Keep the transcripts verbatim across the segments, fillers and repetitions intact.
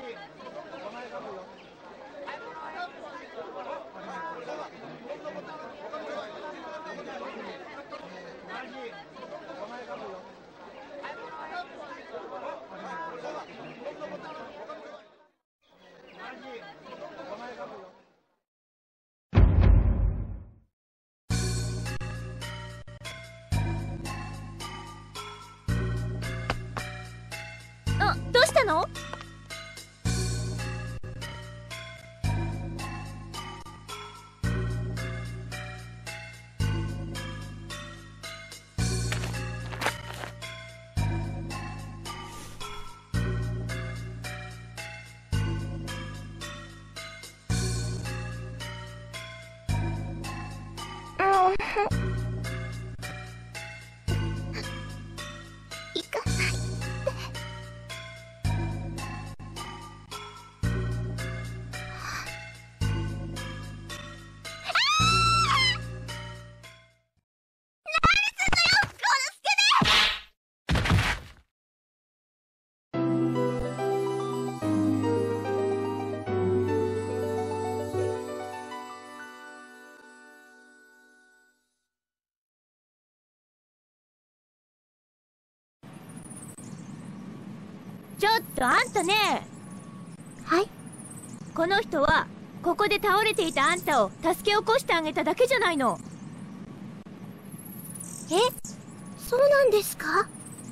あ、どうしたの？ちょっとあんたね。 はい。 この人はここで倒れていたあんたを助け起こしてあげただけじゃないの。 え、そうなんですか？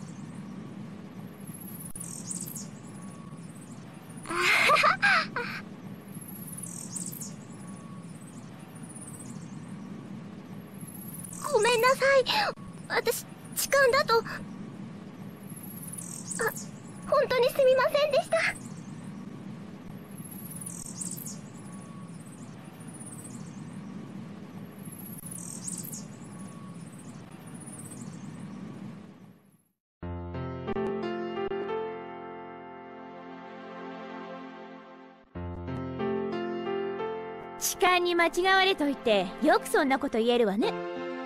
ごめんなさい。私、痴漢だと。あ、本当にすみませんでした。 痴漢に間違われといてよくそんなこと言えるわね。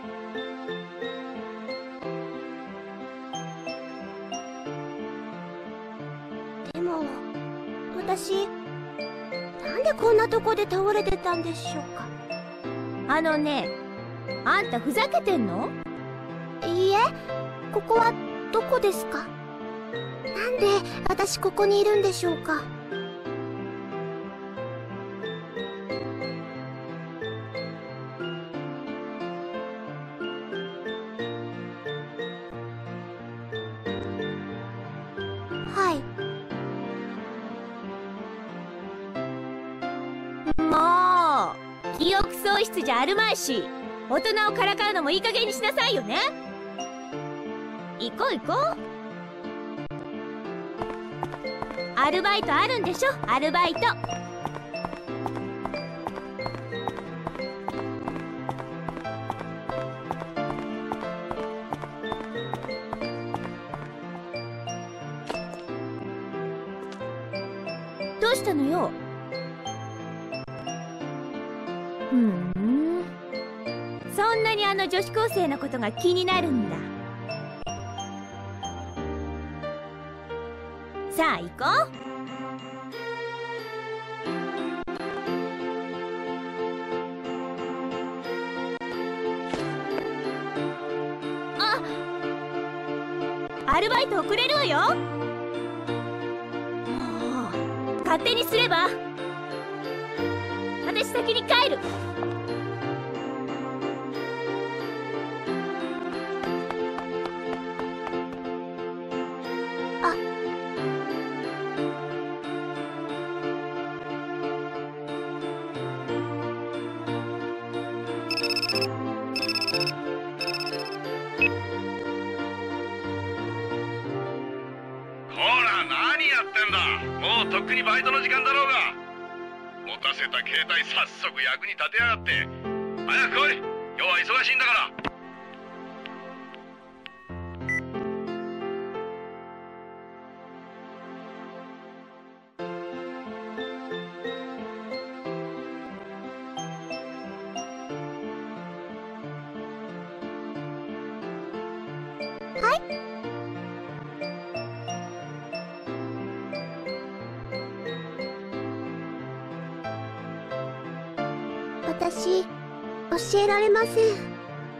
でも私、なんでこんなとこで倒れてたんでしょうか。 あのね、あんたふざけてんの？ いいえ、ここはどこですか？なんで私ここにいるんでしょうか。はい。 もう記憶喪失じゃあるまいし、大人をからかうのもいい加減にしなさいよね。行こう行こう。アルバイトあるんでしょ、アルバイト。どうしたのよ。ふん、そんなにあの女子高生のことが気になるんだ。さあ行こう。あ、アルバイト遅れるわよ。もう勝手にすれば。私先に帰る。 もうとっくにバイトの時間だろうが。持たせた携帯早速役に立てやがって。早く来い、今日は忙しいんだから。 はい。 私、教えられません。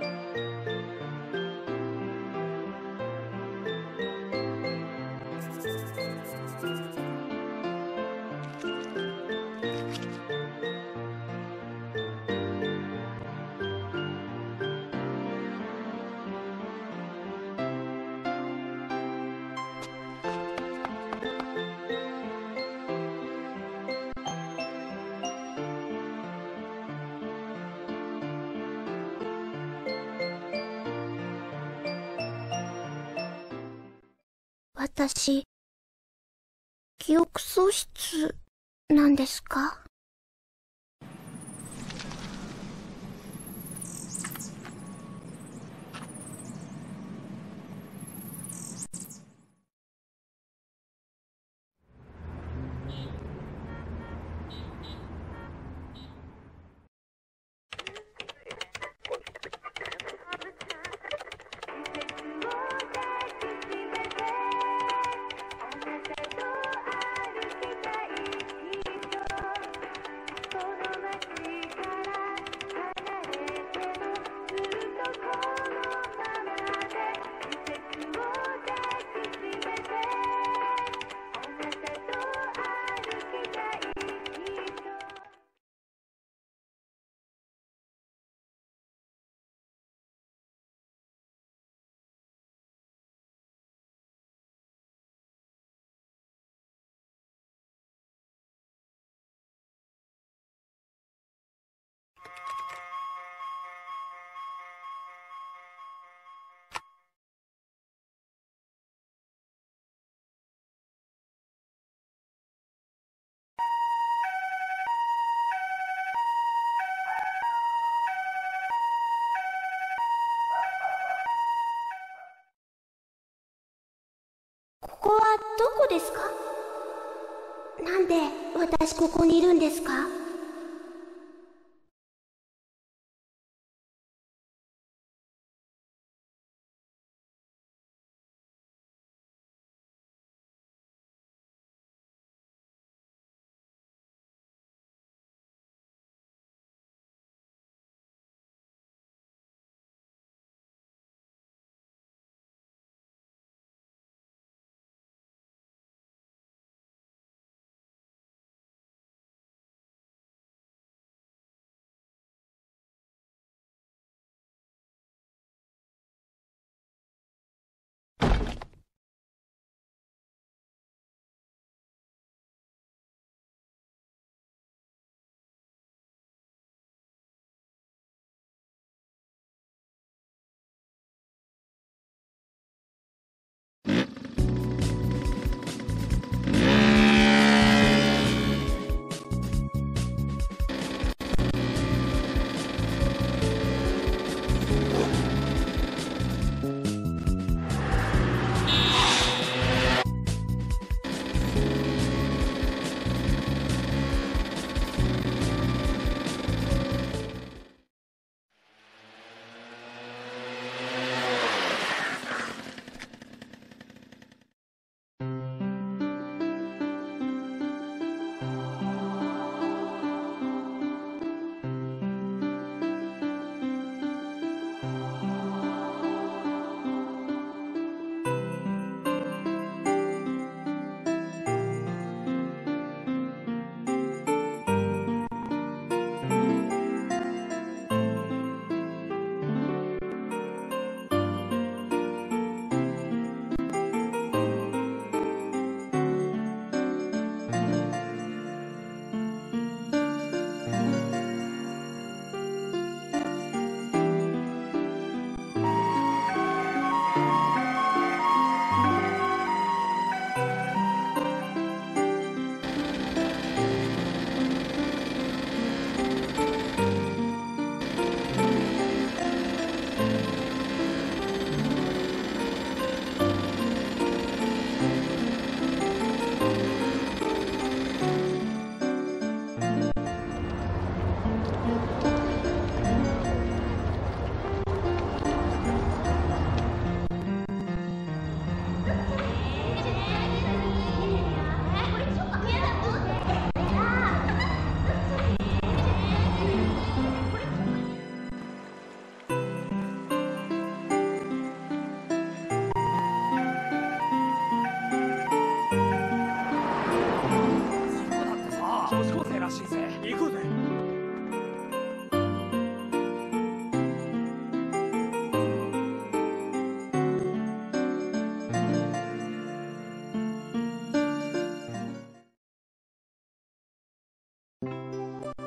私、記憶喪失なんですか？ここはどこですか？なんで私ここにいるんですか？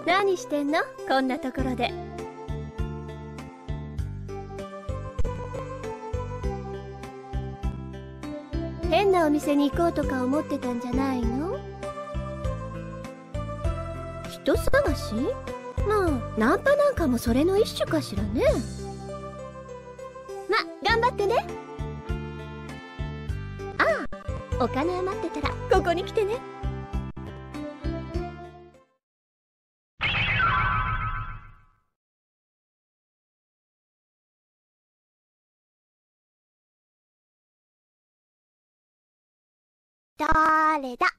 何してんのこんなところで。変なお店に行こうとか思ってたんじゃないの？人探し？まあナンパなんかもそれの一種かしらね。ま、頑張ってね。ああ、お金余ってたらここに来てね。 だれだ？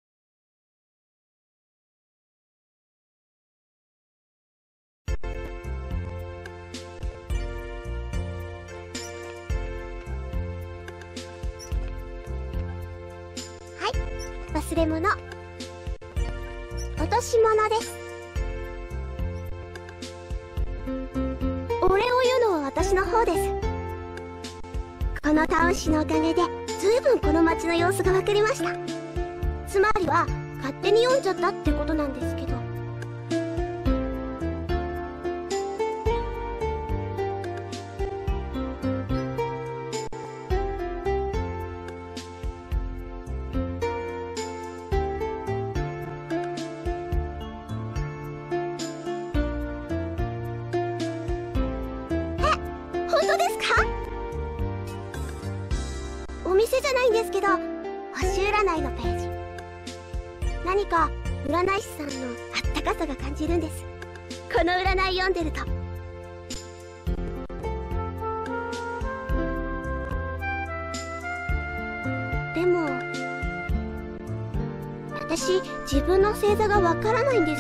はい、忘れ物。落とし物です。お礼を言うのは私の方です。このタウン誌のおかげでずいぶんこの街の様子が分かりました。つまりは勝手に読んじゃったってことなんですけど。え、本当ですか？お店じゃないんですけど、星占いのページ。何か占い師さんのあったかさが感じるんです。この占い読んでると。でも私、自分の星座がわからないんです。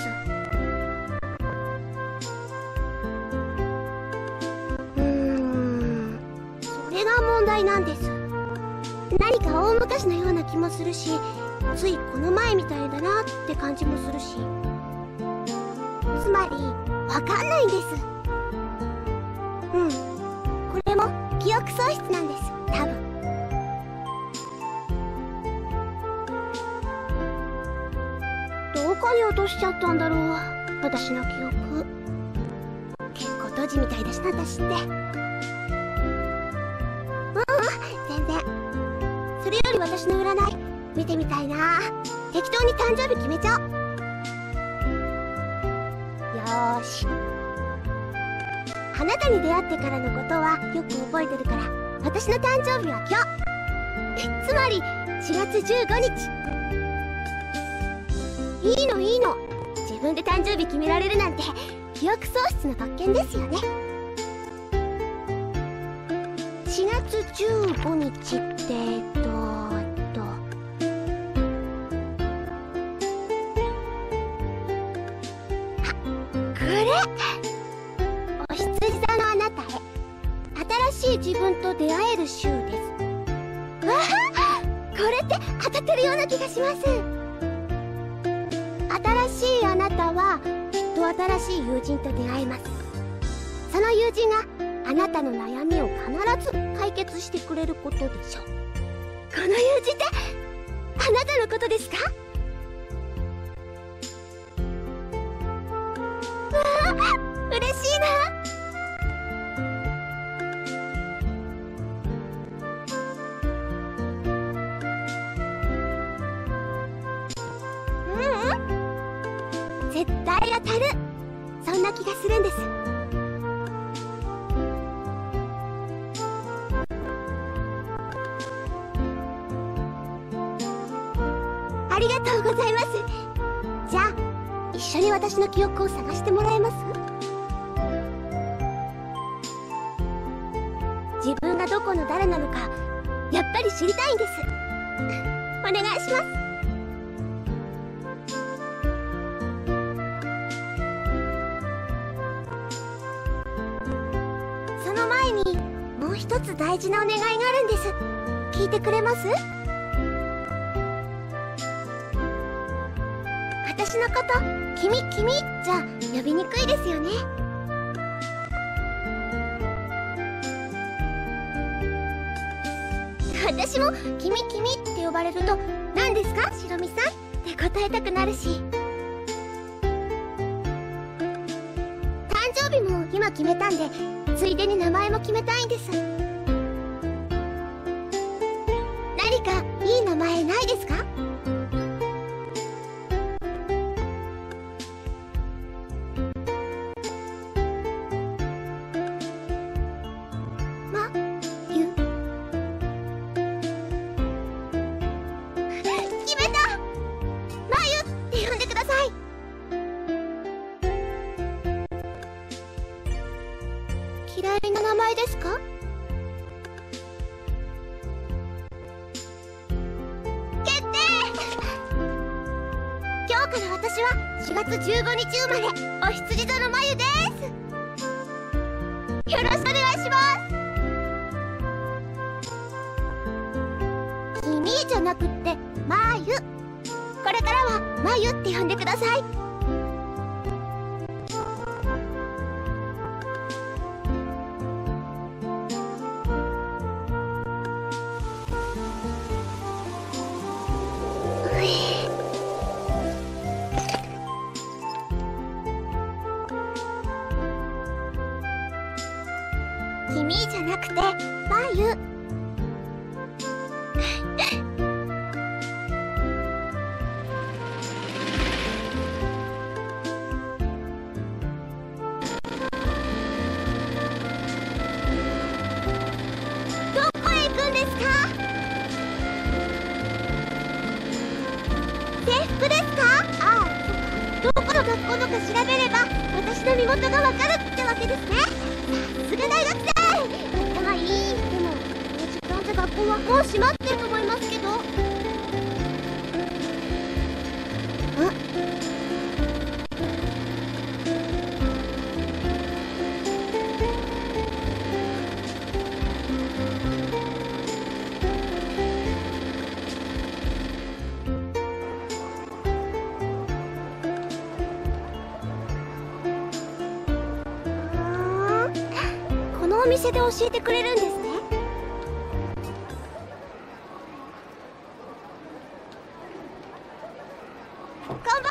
うーん、それが問題なんです。何か大昔のような気もするし、ついこの前みたいだなって感じもするし、つまりわかんないんです。うん、これも記憶喪失なんです、多分。どこに落としちゃったんだろう、私の記憶。結構ドジみたいだしな、私って。うん、全然。それより私の占い見てみたいな。適当に誕生日決めちゃおう。よーし。あなたに出会ってからのことはよく覚えてるから、私の誕生日は今日。つまりしがつじゅうごにち。いいのいいの、自分で誕生日決められるなんて記憶喪失の特権ですよね。しがつじゅうごにちってえっとお羊座のあなたへ、新しい自分と出会える週です。わあ、これって当たってるような気がします。新しいあなたはきっと新しい友人と出会えます。その友人があなたの悩みを必ず解決してくれることでしょう。この友人ってあなたのことですか？わあ、嬉しいな。ううん、絶対当たる。そんな気がするんです。ありがとうございます。じゃあ一緒に私の記憶を探してもらえます？自分がどこの誰なのかやっぱり知りたいんです。お願いします。その前にもう一つ大事なお願いがあるんです。聞いてくれます？私のこと「君君」じゃ呼びにくいですよね。私も「君君」って呼ばれると「何ですか、しろみさん」って答えたくなるし。 決めたんで、ついでに名前も決めたいんです。何かいい名前ないですか？まゆ決めた！まゆって呼んでください。嫌いな名前ですか？決定！今日から私はしがつじゅうごにち生まれ、お羊座のまゆです。よろしくお願いします。君じゃなくってまゆ。これからはまゆって呼んでください。君じゃなくてまゆ。どこへ行くんですか？制服ですか？ああ、どこの学校のか調べれば私の身元がわかるってわけですね。さすが大学生。頭いい。でもこの時間じゃ学校はもう閉まってると思いますけど。あ、このお店で教えてくれるんですね。こんばんは。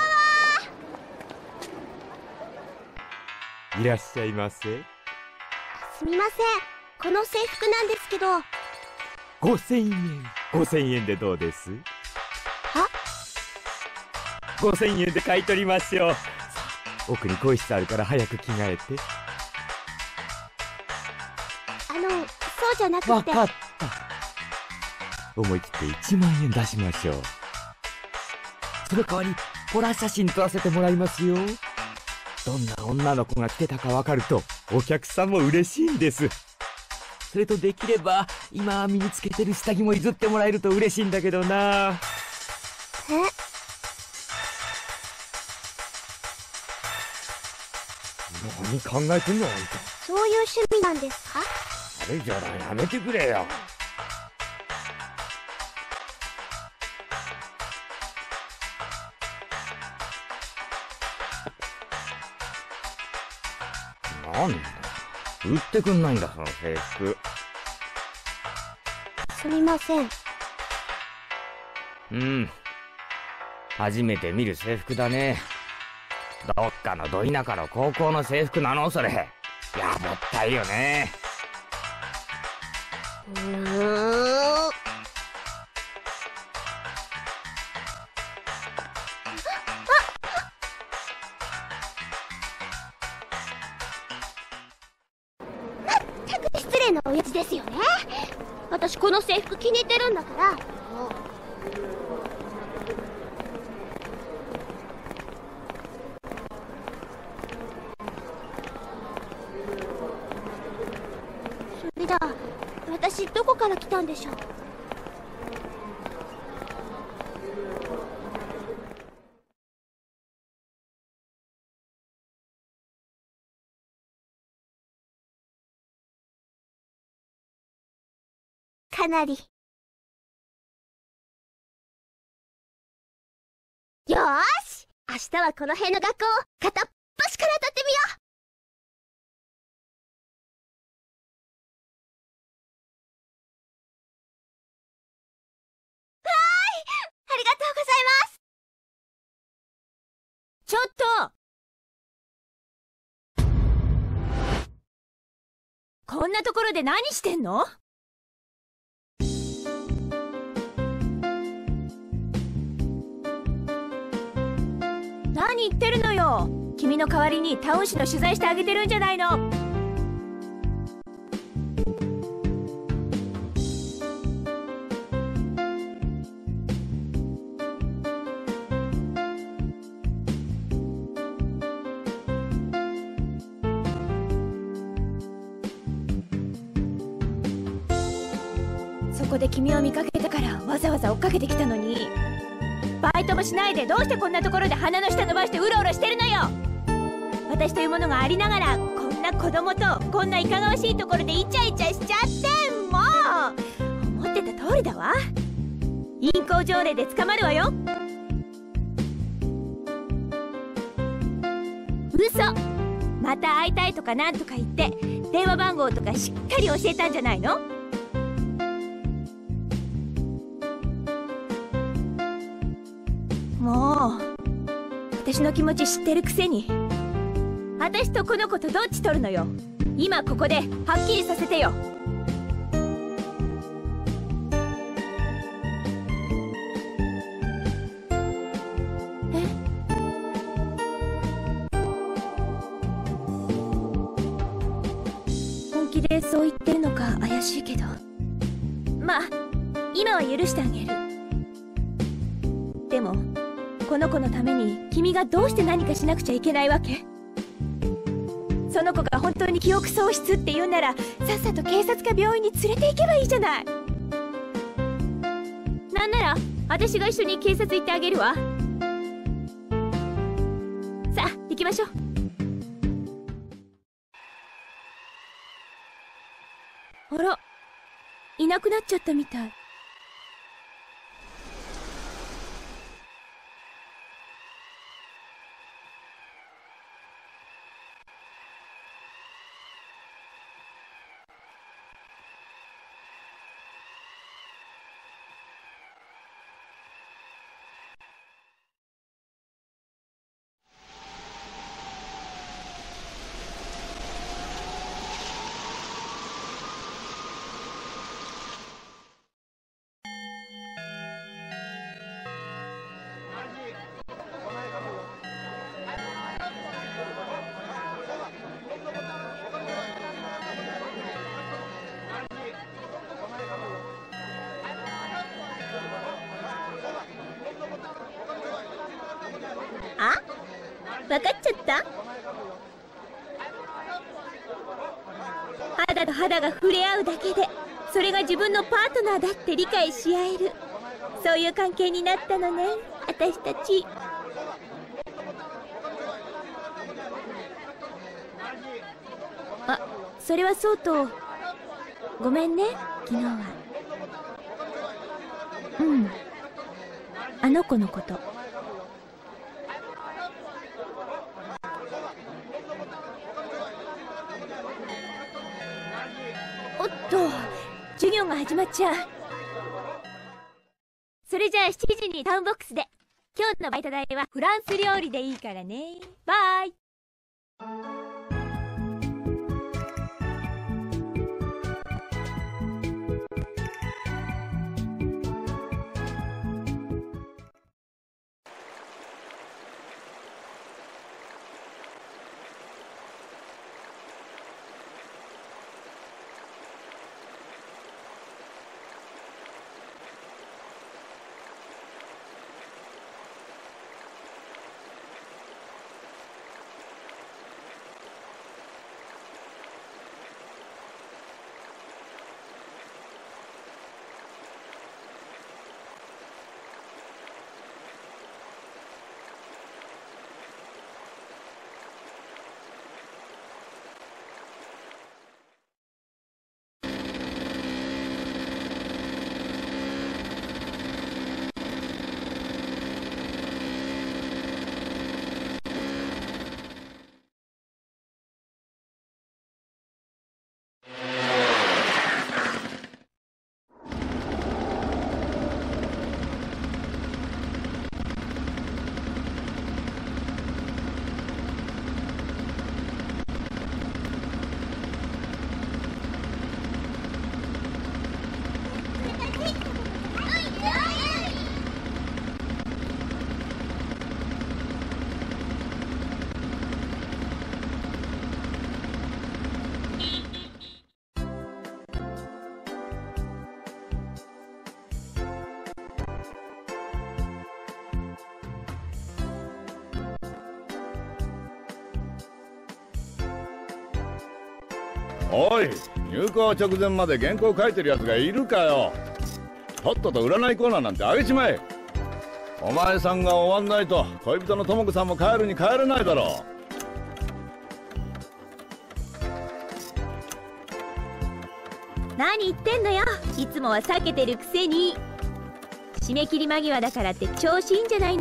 いらっしゃいませ。 すみません、この制服なんですけど。 ごせんえん。ごせんえんでどうです？ は？ ごせんえんで買い取りましょう。さあ、奥に更衣室あるから早く着替えて。 あの、そうじゃなくて。 わかった。思い切っていちまんえん出しましょう。その代わりホラー写真撮らせてもらいますよ。どんな女の子が来てたかわかるとお客さんも嬉しいんです。それとできれば今身につけてる下着も譲ってもらえると嬉しいんだけどな。 え？ 何考えてんのあんた。 そういう趣味なんですか？ あれじゃない、やめてくれよ。なんだ、売ってくんないんだその制服。 すみません。 うん、初めて見る制服だね。どっかのど田舎の高校の制服なのそれ。やぼったいよね。 うーん。まったく失礼な親父ですよね。私この制服気に入ってるんだから。それじゃあ私どこから来たんでしょう？かなり。よーし、明日はこの辺の学校を片っ端から当たってみよう。わーい、ありがとうございます。 ちょっとこんなところで何してんの？何言ってるのよ。君の代わりにタウン誌の取材してあげてるんじゃないの。そこで君を見かけたからわざわざ追っかけてきたのに、バイトもしないでどうしてこんなところで鼻の下伸ばしてうろうろしてるのよ。私というものがありながらこんな子供とこんないかがわしいところでイチャイチャしちゃって、もう思ってた通りだわ。淫行条例で捕まるわよ。嘘。また会いたいとかなんとか言って電話番号とかしっかり教えたんじゃないの？もう私の気持ち知ってるくせに、私とこの子とどっち取るのよ。今ここではっきりさせてよ。え？本気でそう言ってるのか怪しいけど、まあ今は許してあげる。でもこの子のために君がどうして何かしなくちゃいけないわけ？その子が本当に記憶喪失って言うならさっさと警察か病院に連れて行けばいいじゃない。なんなら私が一緒に警察行ってあげるわ。さあ行きましょう。あら、いなくなっちゃったみたい。分かっちゃった？肌と肌が触れ合うだけでそれが自分のパートナーだって理解し合える、そういう関係になったのね、私たち。あ、それはそうとごめんね、昨日は。うん、あの子のこと。おっと、授業が始まっちゃう。それじゃあしちじにタウンボックスで。今日のバイト代はフランス料理でいいからね。バイ。 おい、入校直前まで原稿書いてるやつがいるかよ。とっとと占いコーナーなんてあげちまえ。お前さんが終わんないと恋人のとも子さんも帰るに帰れないだろう。何言ってんのよ、いつもは避けてるくせに。締め切り間際だからって調子いいんじゃないの？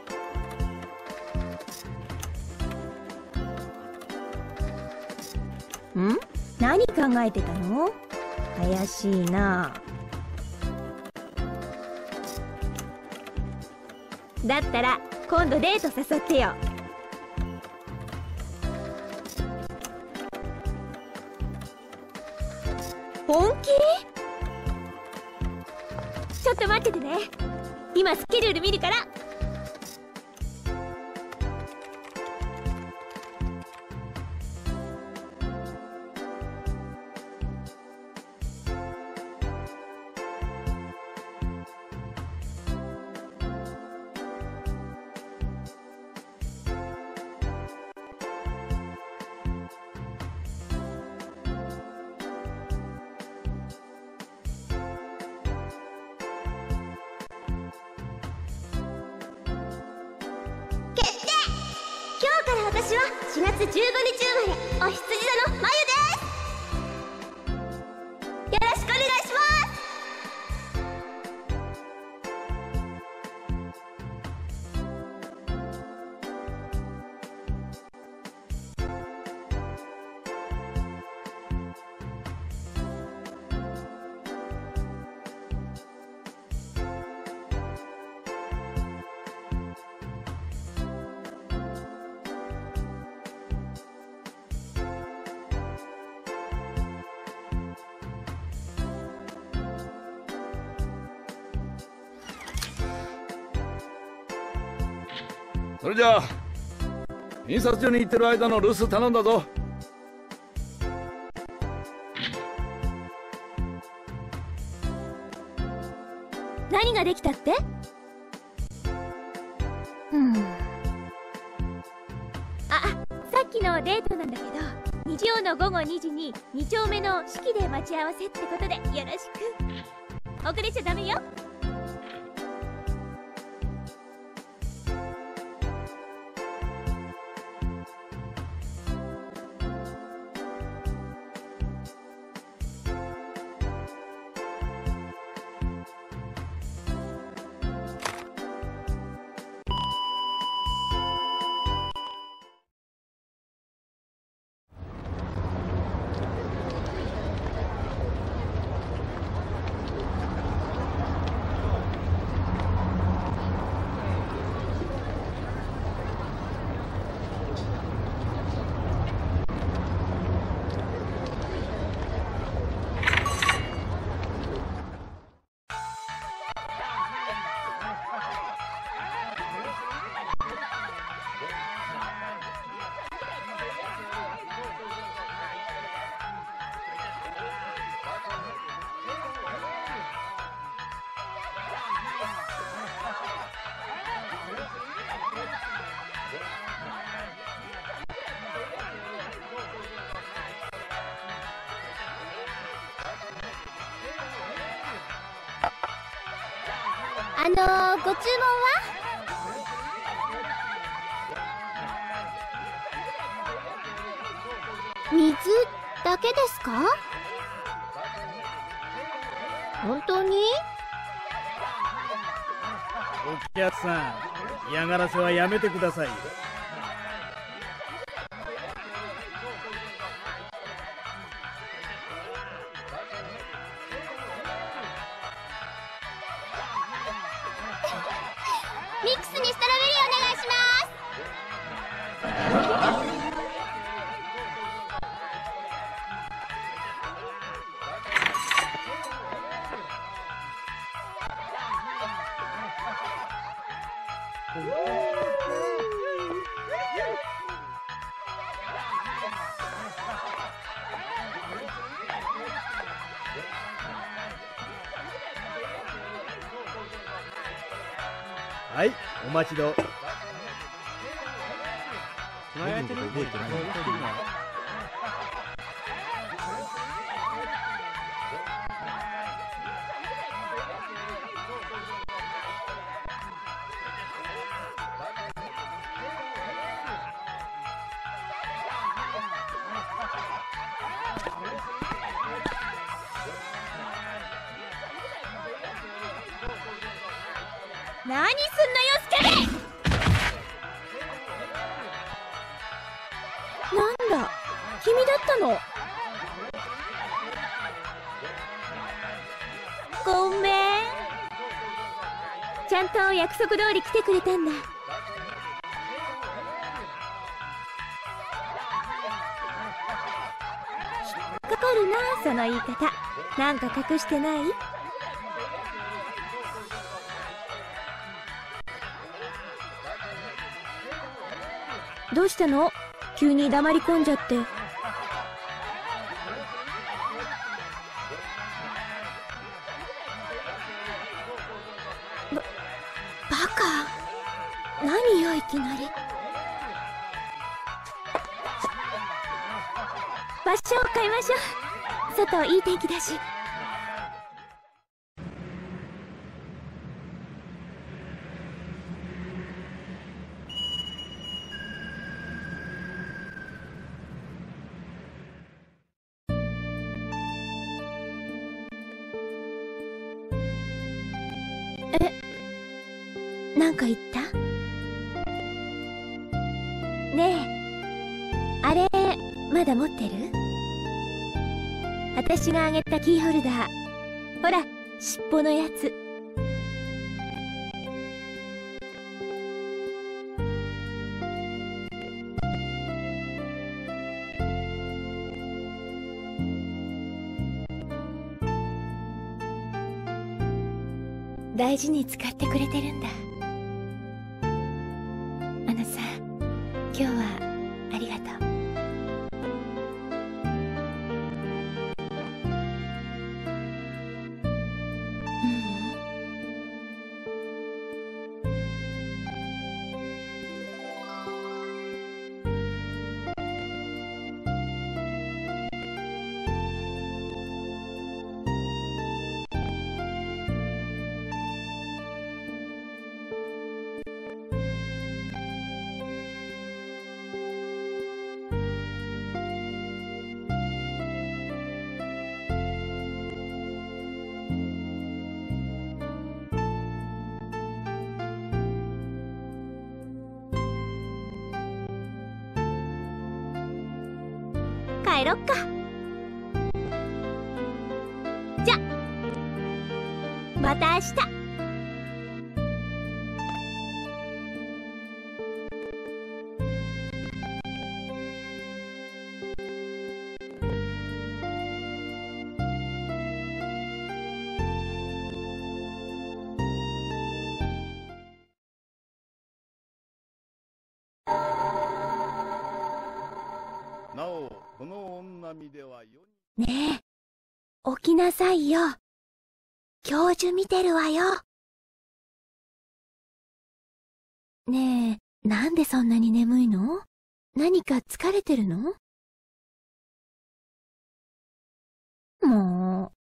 ん？何考えてたの？怪しいな。だったら今度デート誘ってよ。本気？ちょっと待っててね。今スケジュール見るから。 私はしがつじゅうごにち生まれ、お羊座のまゆです。よろしくお願いします。 それじゃあ印刷所に行ってる間の留守頼んだぞ。 何ができたって？うん。あ、さっきのデートなんだけど、日曜のごごにじにに丁目の式で待ち合わせってことでよろしく。遅れちゃダメよ。 あのー、ご注文は？水だけですか？本当に？ お客さん、嫌がらせはやめてくださいよ。 ミックスにストロベリーお願いしますはい、お待ちどう。 何すんのよスケベ。なんだ君だったの。ごめん。ちゃんと約束通り来てくれたんだ。かかるなその言い方。なんか隠してない？どうしたの？急に黙り込んじゃって。ば、バカ。何よいきなり。場所を変えましょう。外いい天気だし。え、なんか言った？ねえ、あれまだ持ってる？私があげたキーホルダー。ほら、尻尾のやつ。大事に使ってくれてるんだ。あのさ、今日はありがとう。帰ろっか。じゃまた明日。 なおこの女見ではよねえ、起きなさいよ。教授見てるわよ。ねえ、なんでそんなに眠いの？何か疲れてるの？もう。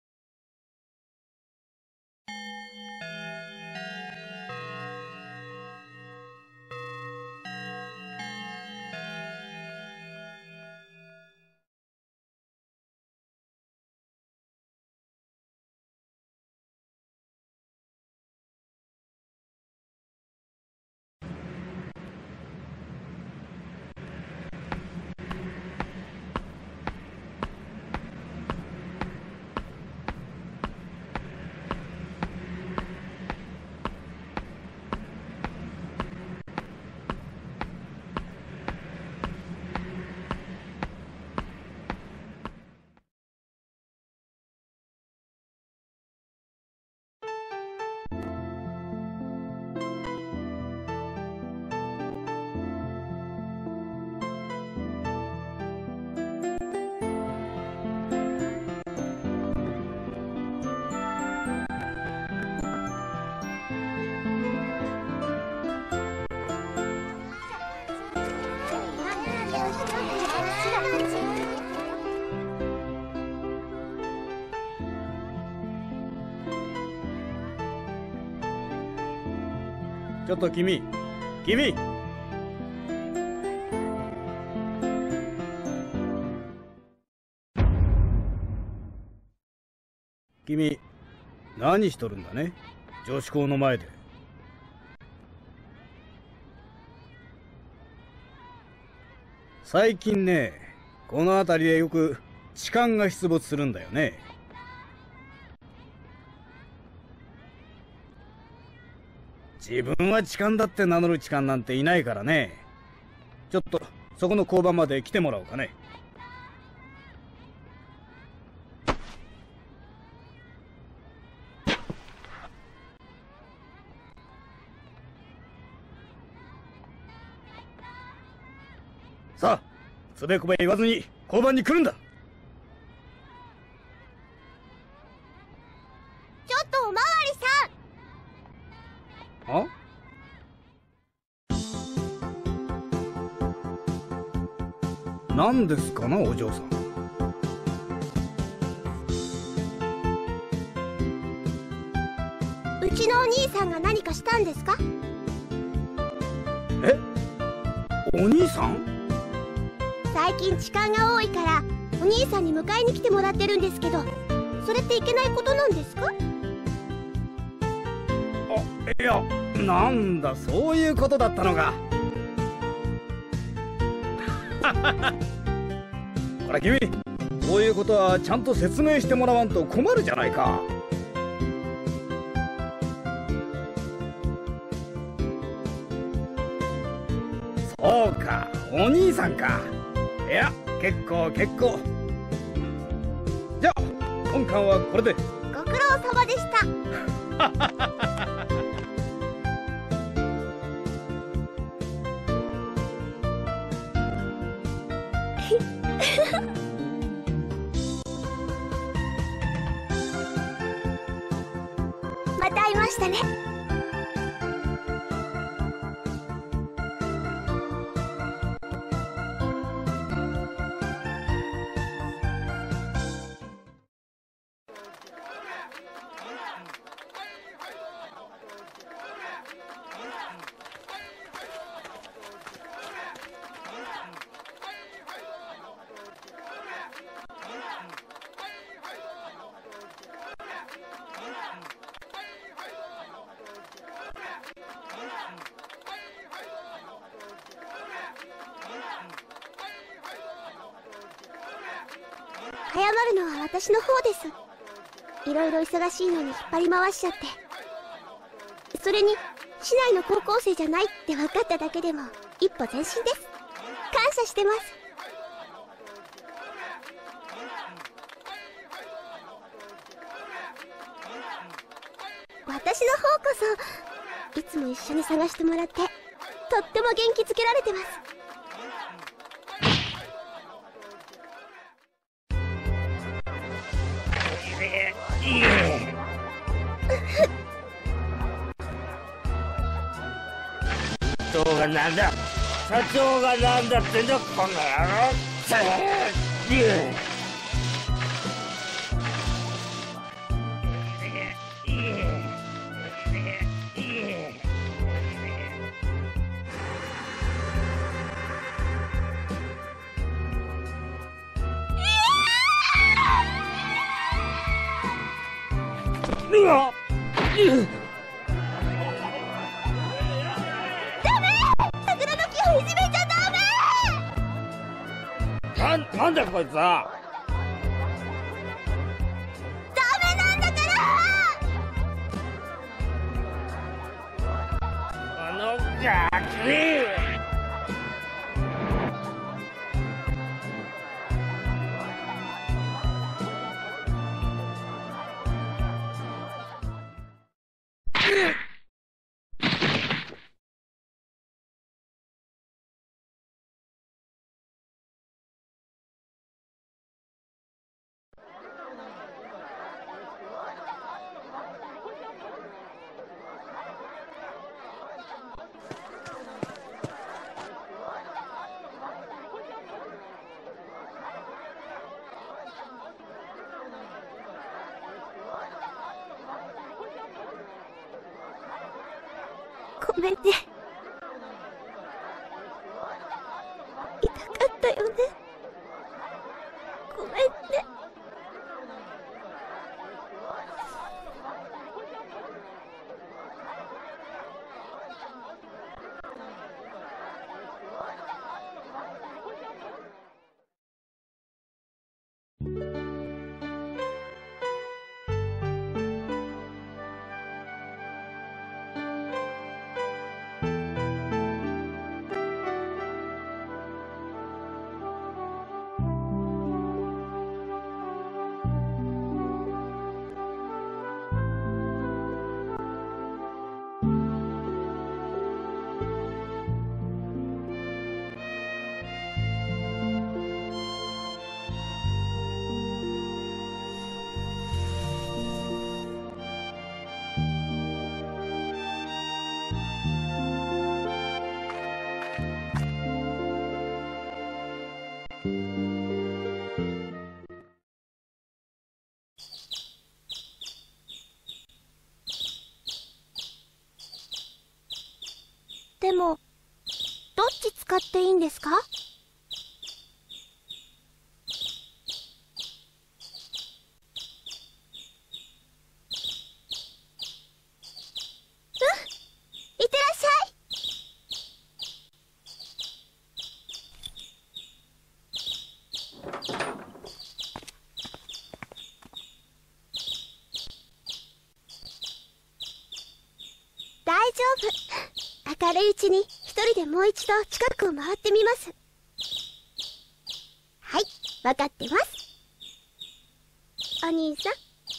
ちょっと君君君何しとるんだね、女子校の前で。 最近ね、この辺りでよく痴漢が出没するんだよね。自分は痴漢だって名乗る痴漢なんていないからね。ちょっとそこの交番まで来てもらおうかね。さあ、つべこべ言わずに交番に来るんだ。 ちょっとおまわりさん。あ？何ですかな、お嬢さん。 うちのお兄さんが何かしたんですか？ え？お兄さん？ 最近痴漢が多いからお兄さんに迎えに来てもらってるんですけど、それっていけないことなんですか？ あ、いや、なんだ、そういうことだったのか。ほら君、こういうことはちゃんと説明してもらわんと困るじゃないか。そうか、お兄さんか。いや、結構結構。じゃあ本館はこれで。 ご苦労様でした。また会いましたね。謝るのは私の方です。いろいろ忙しいのに引っ張り回しちゃって。それに市内の高校生じゃないって分かっただけでも一歩前進です。感謝してます。私の方こそいつも一緒に探してもらってとっても元気づけられてます。 社長がなんだ社長がなんだってんだこの野郎。うわっ桜の木をいじめちゃダメ。 なんなんだこいつは。 ダメなんだから。 あのガキ。 ごめんね。痛かったよね。ごめんね。 でもどっち使っていいんですか？いってらっしゃい。大丈夫。明るいうちに一人でもう一度近くを回ってみます。はい、わかってます。お兄さん。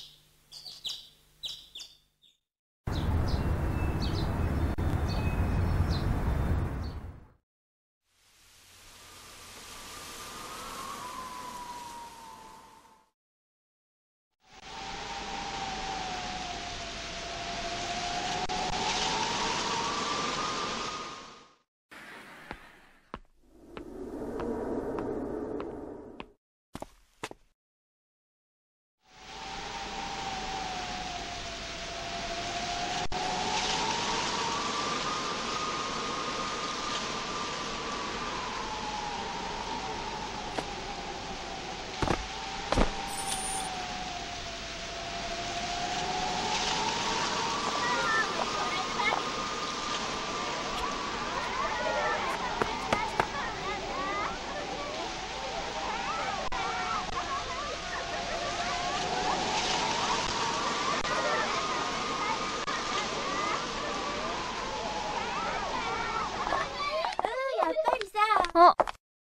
あ、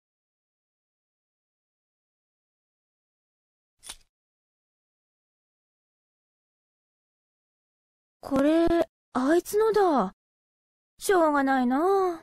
これあいつのだ。しょうがないな。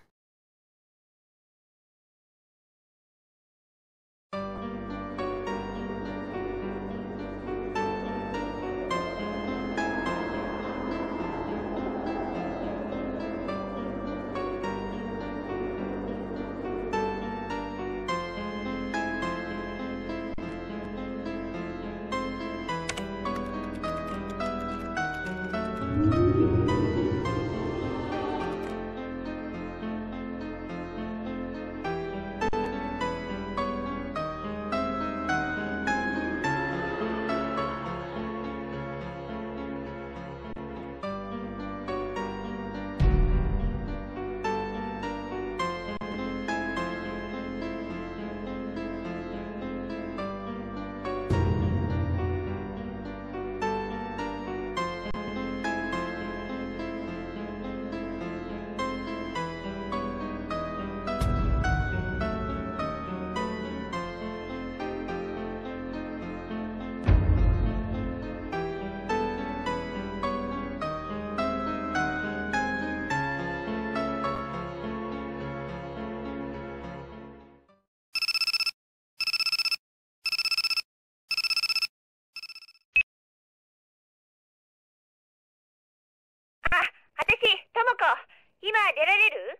今出られる？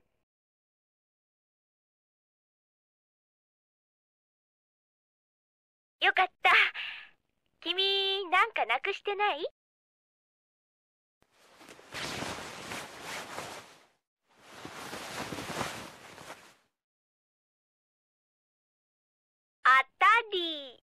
よかった。君、なんかなくしてない？あたり。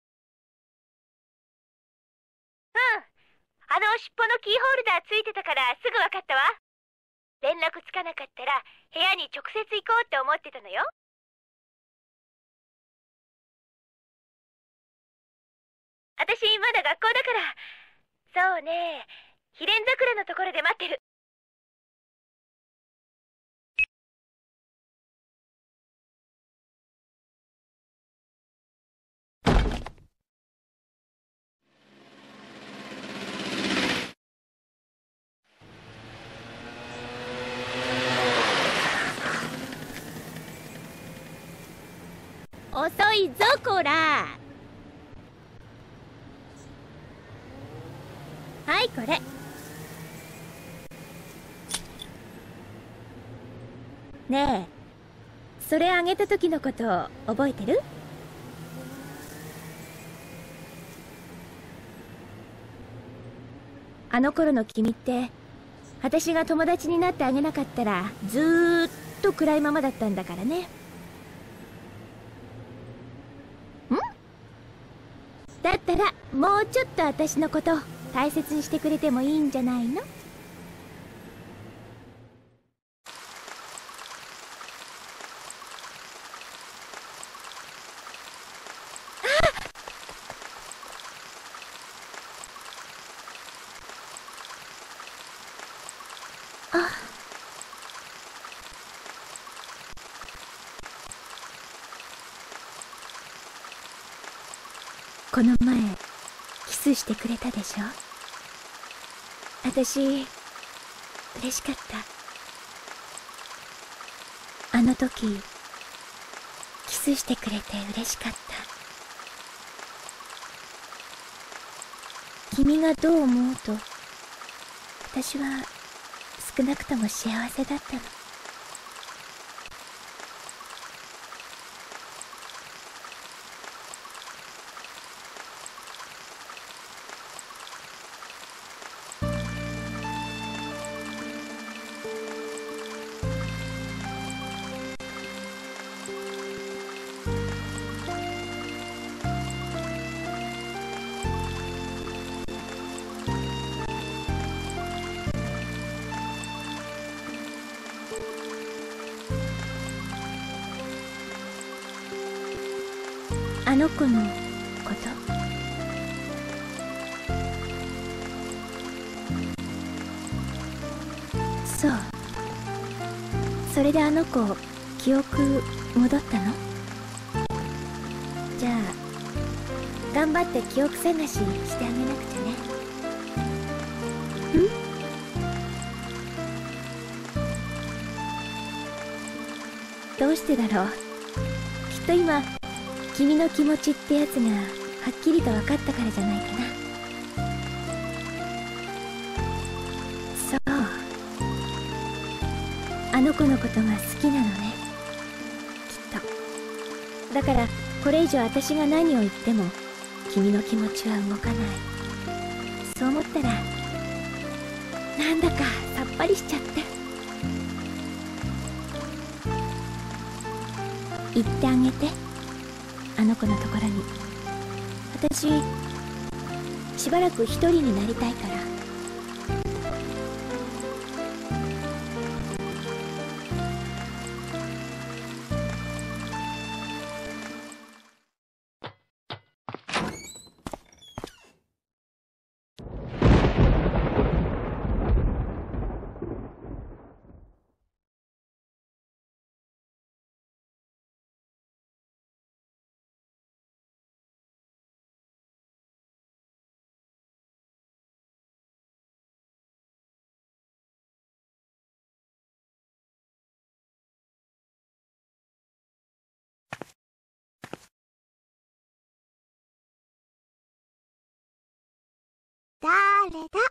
うん。あの尻尾のキーホルダーついてたからすぐわかったわ。連絡つかなかったら部屋に直接行こうって思ってたのよ。私まだ学校だから。そうね、ヒレン桜のところで待ってる。遅いぞこら。はいこれ。ねえ、それあげた時のこと覚えてる？あの頃の君って私が友達になってあげなかったらずーっと暗いままだったんだからね。ん？だったらもうちょっと私のこと大切にしてくれてもいいんじゃないの？この前キスしてくれたでしょ。私嬉しかった。あの時キスしてくれて嬉しかった。君がどう思うと私は少なくとも幸せだったの。あの子のこと？そう。それであの子記憶戻ったの？じゃあ頑張って記憶探ししてあげなくちゃね。ん？どうしてだろう。きっと今君の気持ちってやつがはっきりと分かったからじゃないかな。そう、あの子のことが好きなのね、きっと。だからこれ以上私が何を言っても君の気持ちは動かない。そう思ったらなんだかさっぱりしちゃって。言ってあげて、あの子のところに。私しばらく一人になりたいから。 誰だ？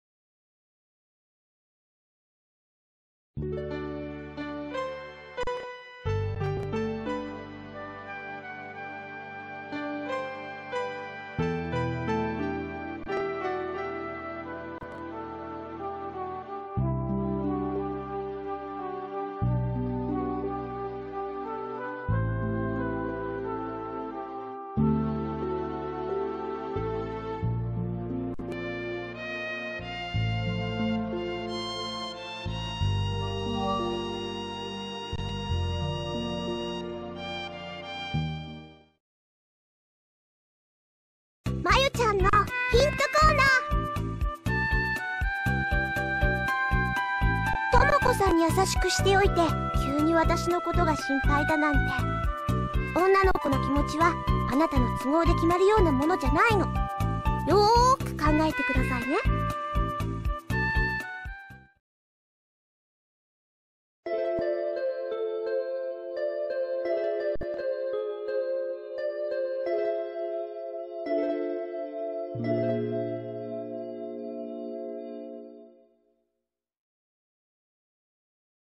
まゆちゃんのヒントコーナー。ともこさんに優しくしておいて急に私のことが心配だなんて。女の子の気持ちはあなたの都合で決まるようなものじゃないの。よーく考えてくださいね。 うん。